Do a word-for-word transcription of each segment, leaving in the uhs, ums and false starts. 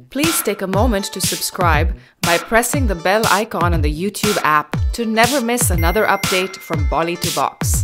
Please take a moment to subscribe by pressing the bell icon on the YouTube app to never miss another update from Bolly to Box.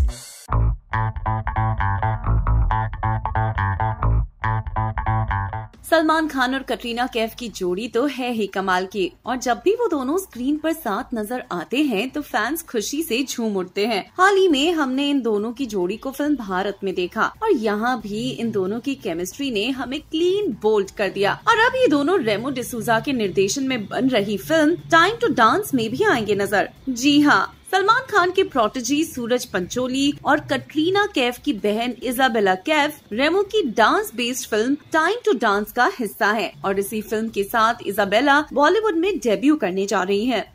Salman Khan और कटरीना कैफ की जोड़ी तो है ही कमाल की, और जब भी वो दोनों स्क्रीन पर साथ नजर आते हैं तो फैंस खुशी से झूम उठते हैं। हाल ही में हमने इन दोनों की जोड़ी को फिल्म भारत में देखा और यहाँ भी इन दोनों की केमिस्ट्री ने हमें क्लीन बोल्ड कर दिया। और अब ये दोनों रेमो डिसूजा के निर्देशन में बन रही फिल्म टाइम टू डांस में भी आएंगे नजर। जी हाँ, सलमान खान के प्रोटेजी सूरज पंचोली और कटरीना कैफ की बहन इजाबेला कैफ रेमो की dance based film time to dance का हिस्सा है और इसी फिल्म के साथ इजाबेला बॉलीवुड में डेब्यू करने जा रही हैं।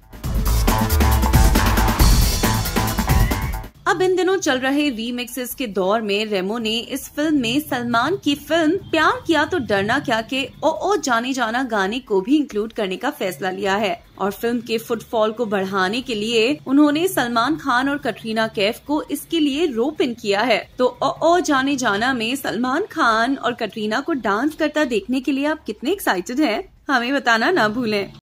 अब इन दिनों चल रहे रीमिक्सेस के दौर में रेमो ने इस फिल्म में सलमान की फिल्म प्यार किया तो डरना क्या के ओ ओ जाने जाना गाने को भी इंक्लूड करने का फैसला लिया है और फिल्म के फुटफॉल को बढ़ाने के लिए उन्होंने सलमान खान और कटरीना कैफ को इसके लिए रोप इन किया है। तो ओ ओ जाने जाना में सलमान खान और कटरीना को डांस करता देखने के लिए आप कितने एक्साइटेड हैं? हमें बताना ना भूलें।